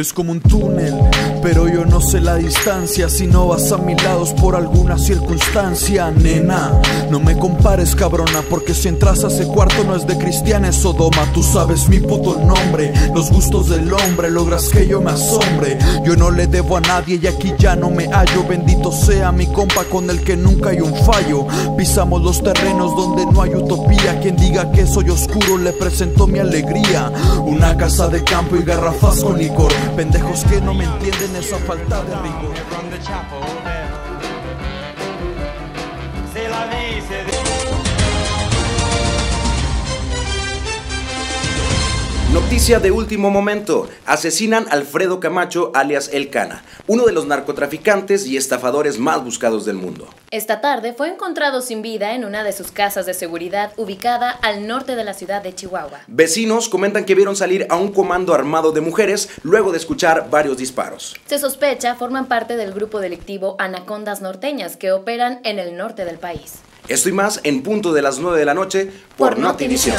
Es como un túnel, pero yo no sé la distancia. Si no vas a mi lado es por alguna circunstancia. Nena, no me compares cabrona, porque si entras a ese cuarto no es de Cristiana, es Sodoma. Tú sabes mi puto nombre, los gustos del hombre, logras que yo me asombre. Yo no le debo a nadie y aquí ya no me hallo. Bendito sea mi compa con el que nunca hay un fallo. Pisamos los terrenos donde no hay utopía. Quien diga que soy oscuro le presento mi alegría. Una casa de campo y garrafas con licor. Pendejos que no me entienden esa falta de rigor. Noticia de último momento: asesinan a Alfredo Camacho alias El Cana, uno de los narcotraficantes y estafadores más buscados del mundo. Esta tarde fue encontrado sin vida en una de sus casas de seguridad ubicada al norte de la ciudad de Chihuahua. Vecinos comentan que vieron salir a un comando armado de mujeres luego de escuchar varios disparos. Se sospecha forman parte del grupo delictivo Anacondas Norteñas que operan en el norte del país. Esto y más en punto de las 9 de la noche por Notivisión.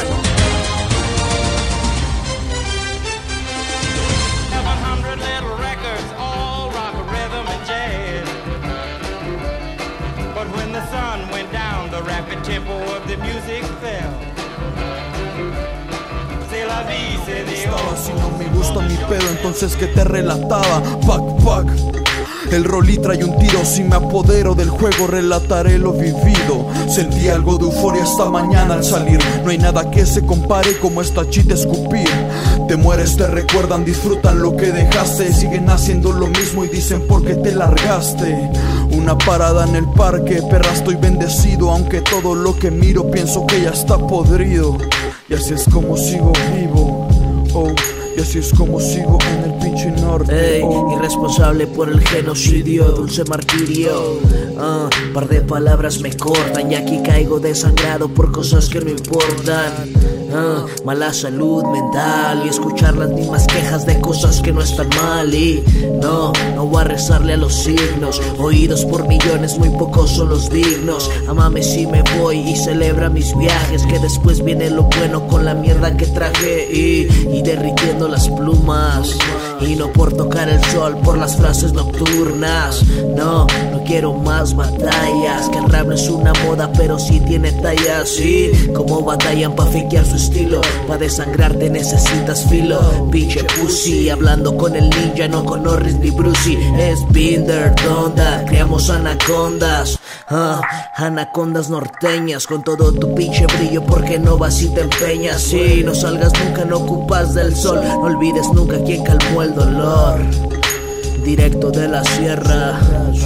Si no me gusta mi pedo, entonces que te relataba. Pac. El rol trae un tiro, si me apodero del juego relataré lo vivido. Sentí algo de euforia esta mañana al salir. No hay nada que se compare como esta chita escupir. Te mueres, te recuerdan, disfrutan lo que dejaste. Siguen haciendo lo mismo y dicen por qué te largaste. Una parada en el parque, perra estoy bendecido. Aunque todo lo que miro pienso que ya está podrido. Y así es como sigo vivo, oh. Y así es como sigo en el pinche norte. Ey, irresponsable por el genocidio, dulce martirio. Par de palabras me cortan y aquí caigo desangrado por cosas que no importan. Mala salud mental y escuchar las mismas quejas de cosas que no están mal. Y no voy a rezarle a los signos, oídos por millones, muy pocos son los dignos. Amame si me voy y celebra mis viajes, que después viene lo bueno con la mierda que traje. Y derritiendo las plumas, y no por tocar el sol, por las frases nocturnas. No quiero más batallas, que el rap no es una moda pero sí tiene tallas. Y como batallan pa' fakear su estilo, pa' desangrarte necesitas filo. Pinche pussy, hablando con el ninja, no con Norris ni Brucey. Es Binder, Donda, creamos anacondas. Anacondas norteñas, con todo tu pinche brillo, porque no vas y te empeñas. Si no salgas nunca, no ocupas del sol. No olvides nunca quién calmó el dolor. Directo de la sierra,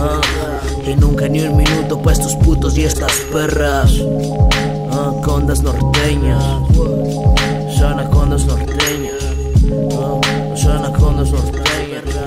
y nunca ni un minuto pa' estos putos y estas perras. Anacondas norteñas, son anacondas norteñas, son anacondas norteñas.